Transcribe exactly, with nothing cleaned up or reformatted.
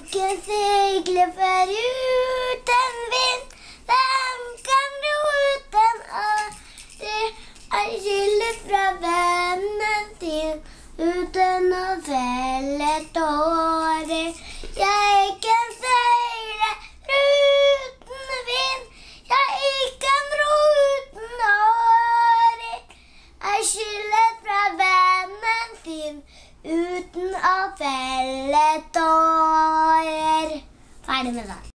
kan seile foruten vind, dem kan ro uten åre, er skyllet fra vennen din, uten å felle tårer. Jeg kan seile uten vind, jeg kan ro uten årer, er skyllet fra vennen din, uten å felle tårer. Ferdig med det.